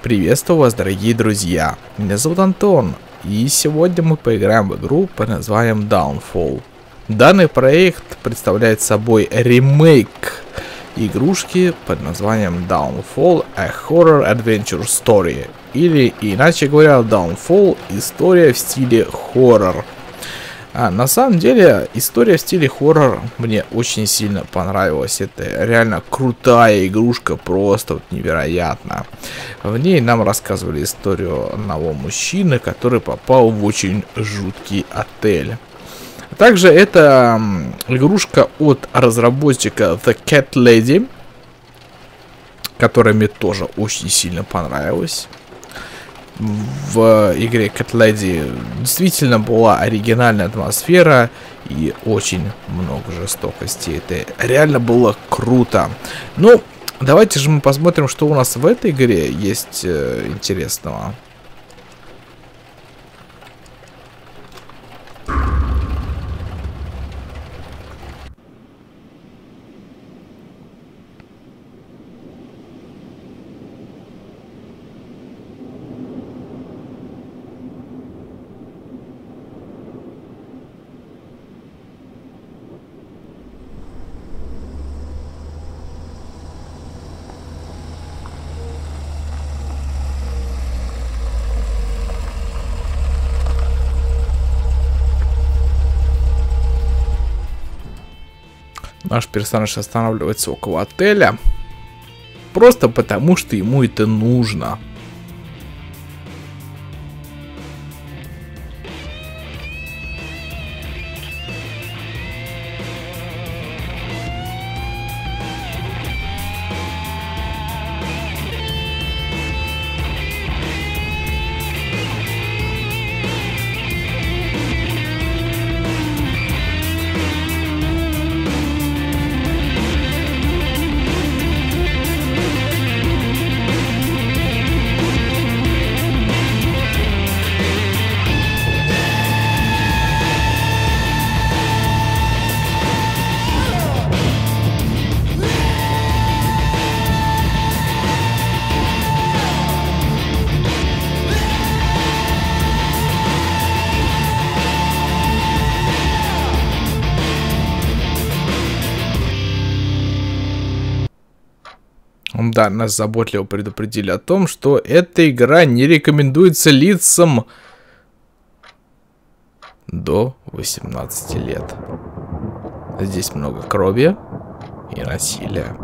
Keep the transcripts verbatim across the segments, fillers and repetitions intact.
Приветствую вас, дорогие друзья. Меня зовут Антон, и сегодня мы поиграем в игру под названием Downfall. Данный проект представляет собой ремейк игрушки под названием Downfall: A Horror Adventure Story. Или, иначе говоря, Downfall — история в стиле хоррор. А, на самом деле, история в стиле хоррор мне очень сильно понравилась. Это реально крутая игрушка, просто вот невероятно. В ней нам рассказывали историю одного мужчины, который попал в очень жуткий отель. Также это игрушка от разработчика The Cat Lady, которая мне тоже очень сильно понравилась. В игре Cat Lady действительно была оригинальная атмосфера и очень много жестокости. Это реально было круто. Ну, давайте же мы посмотрим, что у нас в этой игре есть э, интересного. Наш персонаж останавливается около отеля просто потому, что ему это нужно. Да, нас заботливо предупредили о том, что эта игра не рекомендуется лицам до восемнадцати лет. Здесь много крови и насилия.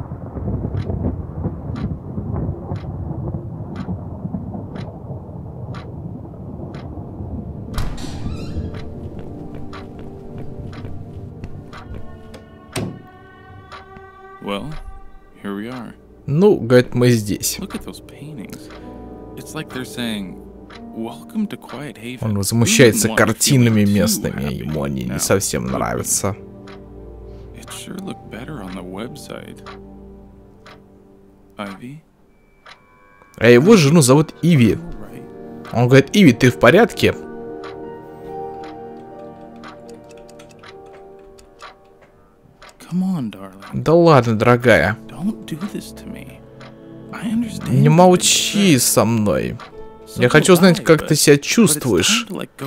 Well, here we are. Ну, говорит, мы здесь. Он возмущается картинами местными, ему они не совсем нравятся. А его жену зовут Иви. Он говорит: Иви, ты в порядке? Да ладно, дорогая. Не молчи со мной. Я хочу знать, как ты себя чувствуешь.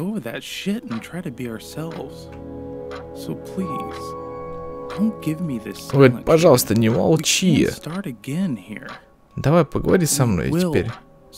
Говорит, пожалуйста, не молчи. Давай поговори со мной теперь.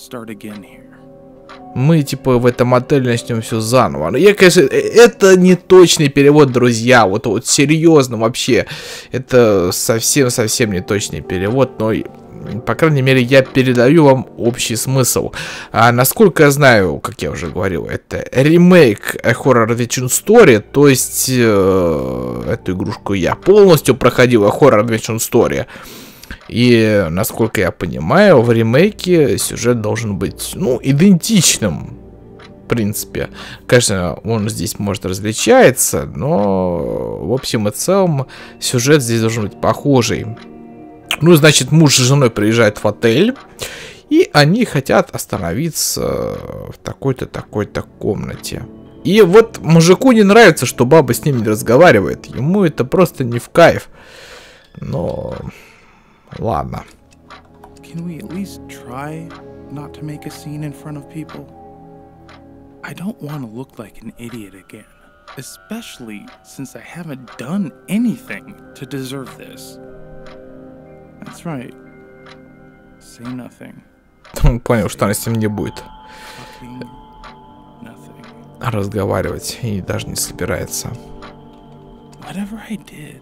Мы, типа, в этом отеле начнем все заново. Но я, конечно, это не точный перевод, друзья. Вот, вот серьезно, вообще. Это совсем-совсем не точный перевод. Но, по крайней мере, я передаю вам общий смысл. А, насколько я знаю, как я уже говорил, это ремейк A Horror Adventure Story. То есть, э, эту игрушку я полностью проходил, A Horror Adventure Story. И, насколько я понимаю, в ремейке сюжет должен быть, ну, идентичным, в принципе. Конечно, он здесь, может, различается, но, в общем и целом, сюжет здесь должен быть похожий. Ну, значит, муж с женой приезжают в отель, и они хотят остановиться в такой-то, такой-то комнате. И вот мужику не нравится, что баба с ним не разговаривает. Ему это просто не в кайф. Но... Ладно. not to make a scene in front of people. I don't want to look like an idiot again, especially since I haven't done anything to deserve this. That's right. Say nothing. Он понял, что она с ним не будет разговаривать и даже не собирается. Whatever I did,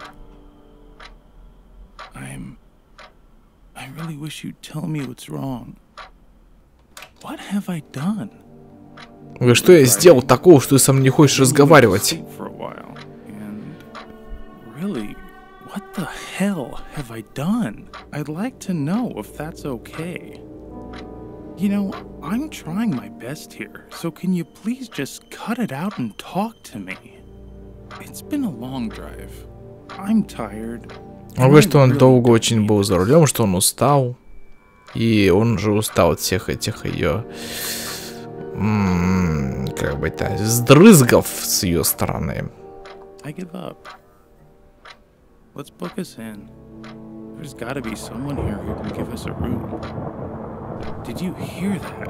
I'm. I really wish you'd tell me what's wrong. What have I done? Вы что я сделал такого, что ты со мной не хочешь разговаривать? Really, what the hell have I done? I'd like to know if that's okay. You know, I'm trying my best here, so can you please just cut it out and talk to me? It's been a long drive. I'm tired. Он говорит, что он долго очень был за рулем, что он устал. И он же устал от всех этих ее... Как бы это... Сдрызгов с ее стороны. I give up. Let's book us in. There's gotta be someone here who can give us a room. Did you hear that?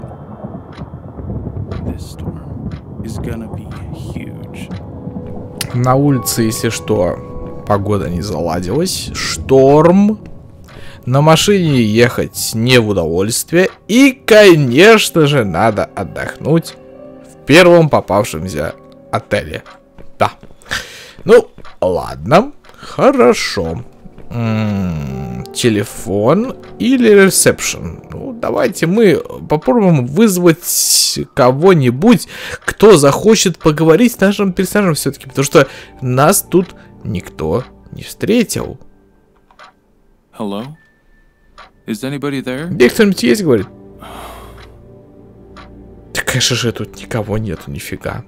This storm is gonna be huge. На улице, если что, погода не заладилась. Шторм. На машине ехать не в удовольствие. И, конечно же, надо отдохнуть в первом попавшемся отеле. Да. Ну, ладно. Хорошо. М-м, телефон или ресепшн? Ну, давайте мы попробуем вызвать кого-нибудь, кто захочет поговорить с нашим персонажем все-таки. Потому что нас тут никто не встретил. Hello? Is anybody there? Где кто-нибудь есть, говорит? Да, конечно же, тут никого нету, нифига.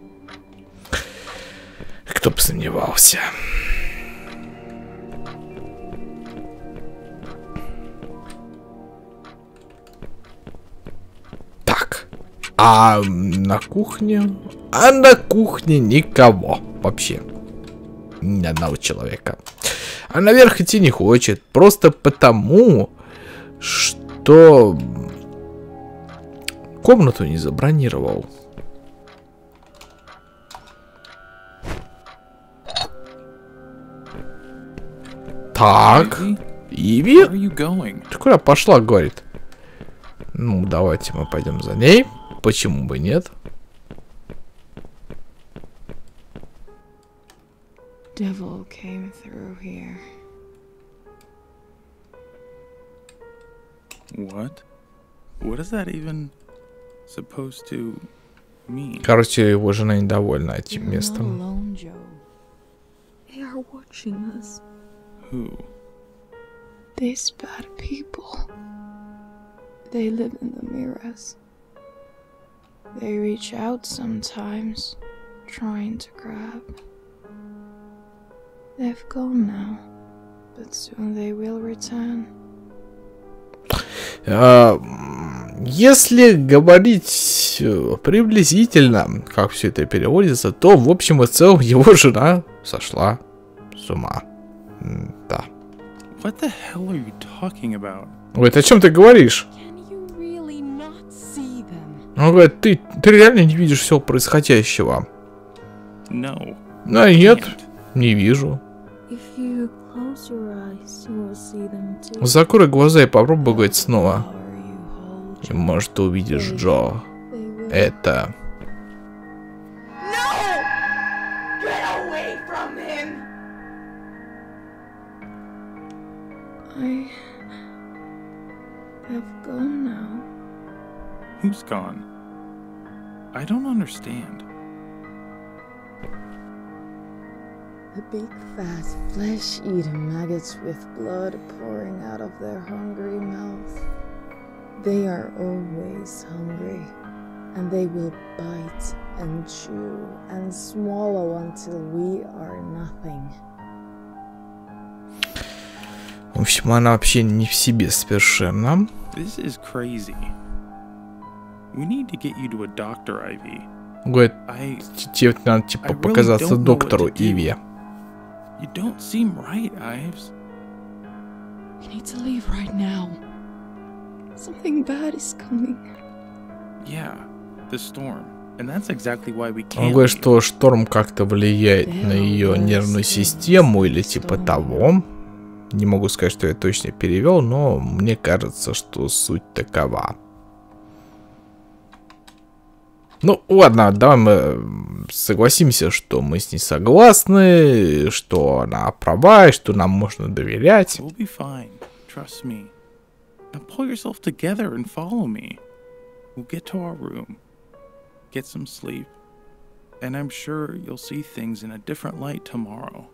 Кто бы сомневался. Так. А на кухне? А на кухне никого вообще. Ни одного человека. А наверх идти не хочет. Просто потому, что комнату не забронировал. Так. Иви? Ты куда пошла, говорит? Ну, давайте мы пойдем за ней. Почему бы нет? Devil came through here. What? What is that even supposed to mean? Короче, его жена недовольна этим местом. Alone, Joe. They are watching us. Who? These bad people. They live in the mirrors. They reach out sometimes, trying to grab. They've gone now, but soon they will return. Uh, если говорить приблизительно, как все это переводится, то в общем и целом его жена сошла с ума. Да. What the hell are you talking about? Ой, о чем ты говоришь? Он говорит, ты, ты реально не видишь всего происходящего? No. А нет, не вижу. Закрой глаза и попробуй говорить снова. И может ты увидишь Джо. Это... I have gone now. Who's gone? I don't understand. The big fat flesh-eating maggots with blood pouring out of their hungry mouth. They are always hungry, and they will bite and chew and swallow until we are nothing. В общем, она вообще не в себе совершенно. This is crazy. We need to get you to a doctor, Ivy. Говорит, тебе надо типа показаться доктору Иви. You don't seem right, Ives. We need to leave right now. Something bad is coming. Yeah, the storm. And that's exactly why we Он can't говорит, leave. что шторм как-то влияет на ее нервную систему или типа того. Не могу сказать, что я точно перевел, но мне кажется, что суть такова. Ну, ладно, давай мы согласимся, что мы с ней согласны, что она права, и что нам можно доверять. We'll be fine. Trust me. Now pull yourself together and follow me. We'll get to our room, get some sleep, and I'm sure you'll see things in a different light tomorrow.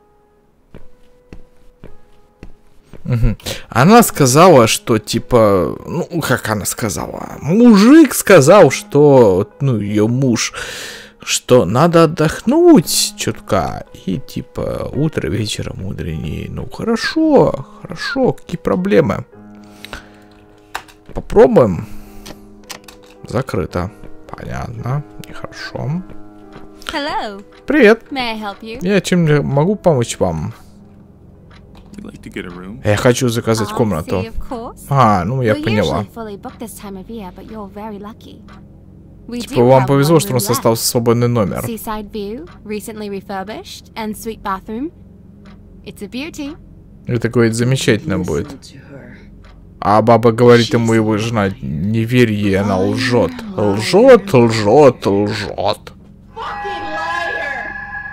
Угу. Она сказала, что типа, ну как она сказала, мужик сказал, что, ну ее муж, что надо отдохнуть чутка и типа утро вечером мудренее. Ну хорошо, хорошо, какие проблемы? Попробуем. Закрыто. Понятно, нехорошо. Hello. Привет. May I help you? Я чем могу помочь вам? We'd like to get a room. Я хочу заказать I комнату. see, of course. А, ну я We're поняла. usually fully booked this time of year, but you're very lucky. We Типа do вам have повезло, one что у нас room остался свободный номер. left. Seaside view, recently refurbished, and suite bathroom. It's a beauty. Это, говорит, замечательно будет. Listen to her. А баба говорит ему, его жена, не верь ей, она лжет. Лжет, лжет, лжет. Fucking liar!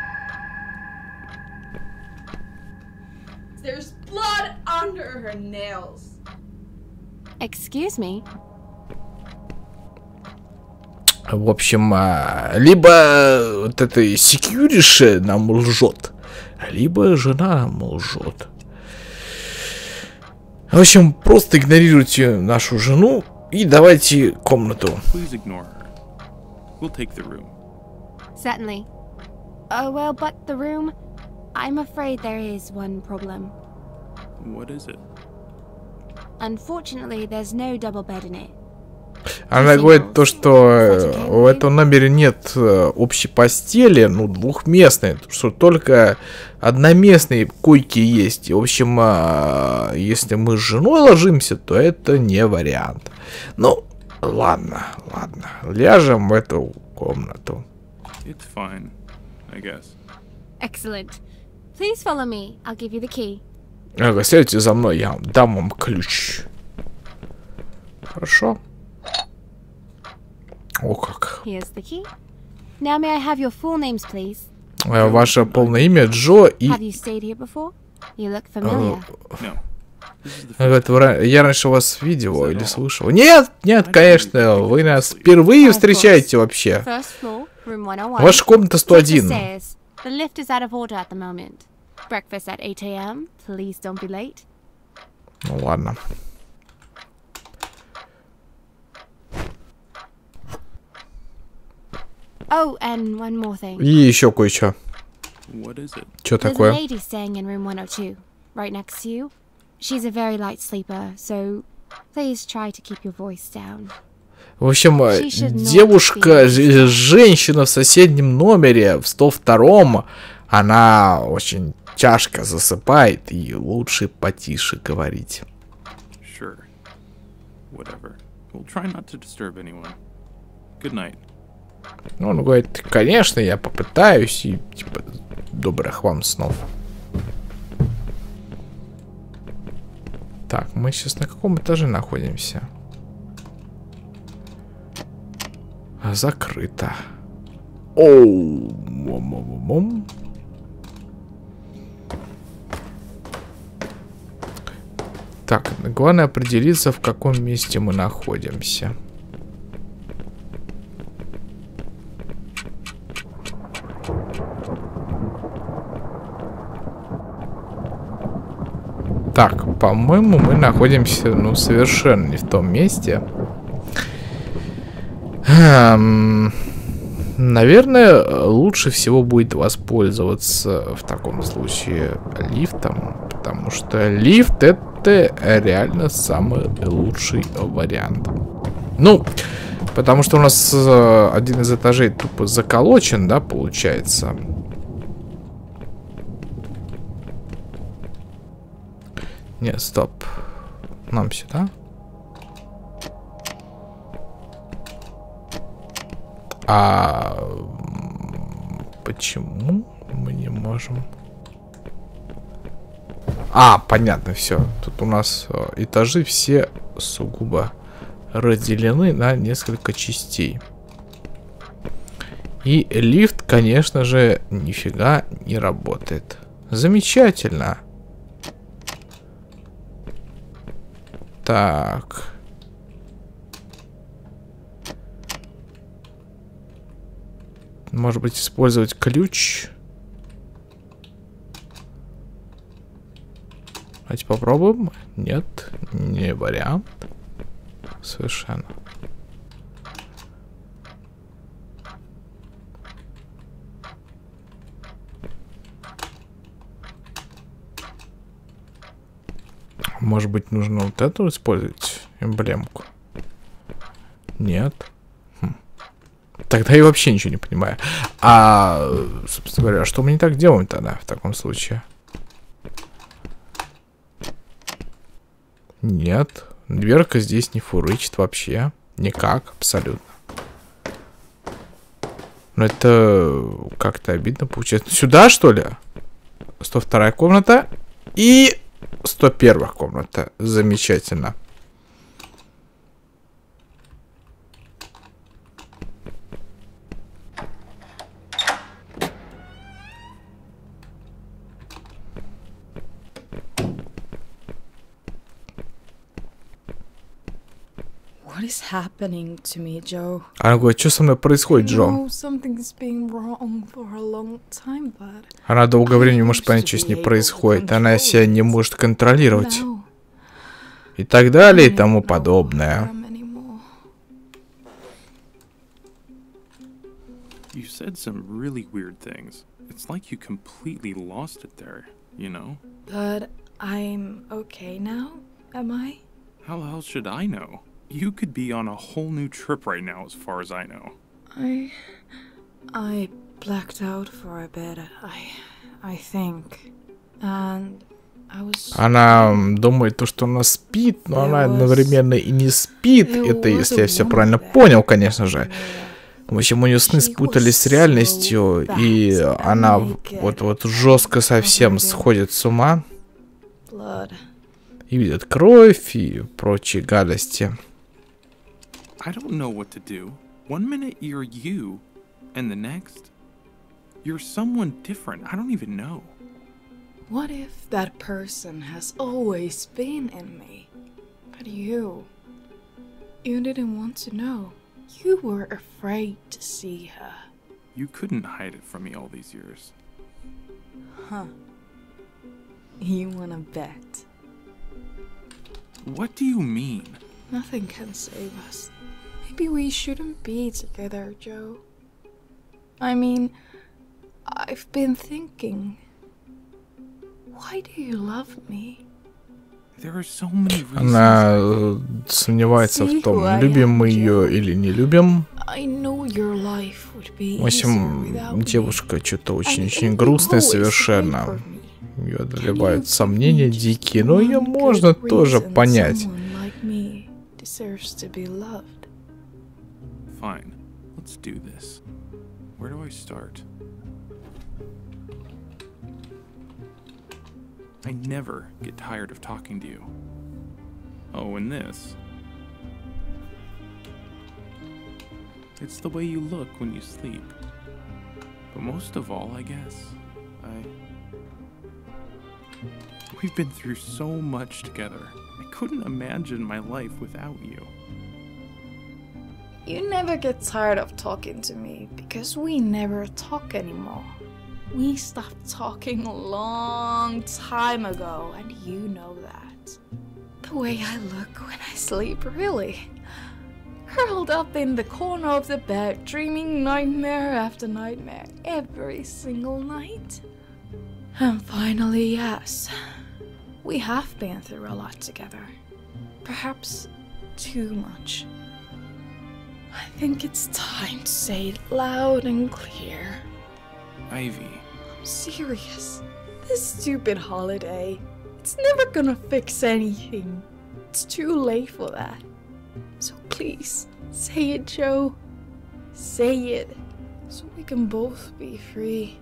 There's blood under her nails. Excuse me. В общем, а, либо вот эта секьюриши нам лжет, либо жена нам лжет. В общем, просто игнорируйте нашу жену и давайте комнату. Please ignore her. We'll take the room. Certainly. Oh, well, but the room... I'm afraid there is one problem. What is it? Unfortunately, there's no double bed in it. Она говорит то, что э, в этом номере нет э, общей постели, ну, двухместной, что только одноместные койки есть. И, в общем, э, если мы с женой ложимся, то это не вариант. Ну, ладно, ладно, ляжем в эту комнату. It's fine, I guess. Excellent. Please follow me. I'll give you the key. Ага, следуйте за мной, я вам дам вам ключ. Хорошо. О как. Here's the key. Now may I have your full names, please? Э, Ваше полное имя Джо и... Have you stayed here before? You look familiar. No. This is the Она first говорит, «Вы ра- я раньше вас видел или слышал. Нет, нет, конечно, вы нас впервые встречаете вообще. First floor, room one oh one. Ваша комната сто Take the один. stairs. The lift is out of order at the moment. Breakfast at eight a m Please don't be late. Ну ладно. Oh, and one more thing. И еще кое-что. What is it? Что There's a такое? lady staying in room one oh two, right next to you. She's a very light sleeper, so please try to keep your voice down. В общем, э, She should not девушка, be- ж- женщина в соседнем номере, в сто втором, она очень тяжко засыпает, и лучше потише говорить. Sure. Whatever. We'll try not to disturb anyone. Good night. Ну, он говорит, конечно, я попытаюсь, и типа, добрых вам снов. Так, мы сейчас на каком этаже находимся? Закрыто. Оу. Мом-мом-мом. Так, главное определиться, в каком месте мы находимся. Так, по-моему, мы находимся, ну, совершенно не в том месте. Эм, наверное, лучше всего будет воспользоваться в таком случае лифтом, потому что лифт — это реально самый лучший вариант. Ну, потому что у нас э, один из этажей тупо заколочен, да, получается. Нет, стоп. Нам сюда. А почему мы не можем? А, понятно, все. Тут у нас этажи все сугубо разделены на несколько частей. И лифт, конечно же, нифига не работает. Замечательно. Так. Может быть, использовать ключ? Давайте попробуем. Нет, не вариант. Совершенно. Может быть, нужно вот эту использовать эмблемку? Нет. Хм. Тогда я вообще ничего не понимаю. А, собственно говоря, что мы не так делаем тогда в таком случае? Нет. Дверка здесь не фурычит вообще. Никак, абсолютно. Но это как-то обидно получается. Сюда, что ли? сто вторая комната. И сто первая комната. Замечательно. What is happening to me, Joe? Она говорит, что со мной происходит, Джо? I know something's been wrong for a long time, but Она долгое время не может понять, что с ней происходит. Она себя не может контролировать. now И так далее, и I тому don't know подобное. them anymore. You said some really weird things. It's like you completely lost it there, you know? But I'm okay now, am I? How else should I know? You could be on a whole new trip right now, as far as I know. I I blacked out for a bit. I I think, and I was. Она думает, то, что она спит, но она одновременно и не спит. Это если я все правильно понял, конечно же. В общем, у нее сны спутались с реальностью, и она вот-вот жестко совсем сходит с ума. Blood. И видит кровь и прочие гадости. I don't know what to do. One minute you're you, and the next, you're someone different. I don't even know. What if that person has always been in me? But you. You didn't want to know. You were afraid to see her. You couldn't hide it from me all these years. Huh. You wanna bet? What do you mean? Nothing can save us. Maybe we shouldn't be together, Joe. I mean, I've been thinking. Why do you love me? There are so many reasons. Она э, сомневается в том, любим мы ее или не любим. I know your life would be В общем, девушка что-то очень-очень грустная совершенно. Ее одолевают сомнения дикие, но ее можно тоже понять. Fine, let's do this. Where do I start? I never get tired of talking to you. Oh, and this. It's the way you look when you sleep. But most of all, I guess, I... We've been through so much together. I couldn't imagine my life without you. You never get tired of talking to me because we never talk anymore. We stopped talking a long time ago, and you know that. The way I look when I sleep, really. Curled up in the corner of the bed, dreaming nightmare after nightmare every single night. And finally, yes, we have been through a lot together. Perhaps too much. I think it's time to say it loud and clear. Ivy. I'm serious. This stupid holiday, it's never gonna fix anything. It's too late for that. So please, say it, Joe. Say it, so we can both be free.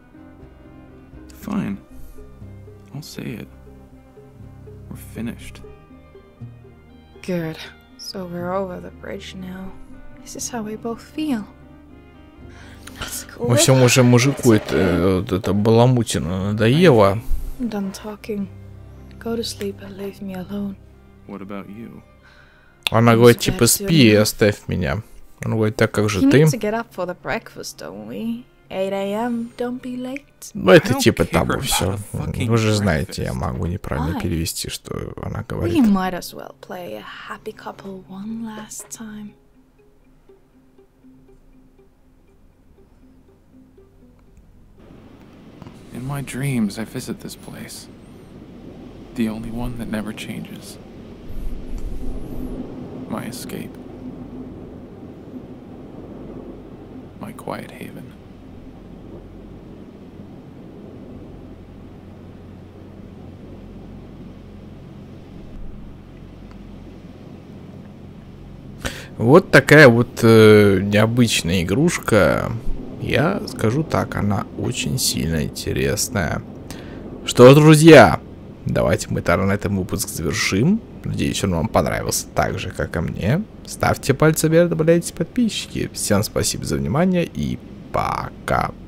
Fine. I'll say it. We're finished. Good. So we're over the bridge now. This is how we both feel. Мы все можем мужику это, вот это баламутина надоело. I'm done talking. Go to sleep and leave me alone. What about you? Она говорит, типа, спи и оставь меня. Он говорит, так как же ты? To get up for the breakfast, don't we? eight a m Don't be late. Ну, это типа того все. Вы же знаете, я могу неправильно перевести, что она говорит. We might as well play a happy couple one last time. In my dreams, I visit this place. The only one that never changes. My escape. My quiet haven. Вот такая вот э, необычная игрушка. Я скажу так, она очень сильно интересная. Что ж, друзья, давайте мы тогда на этом выпуск завершим. Надеюсь, он вам понравился так же, как и мне. Ставьте пальцы вверх, добавляйте подписчики. Всем спасибо за внимание и пока.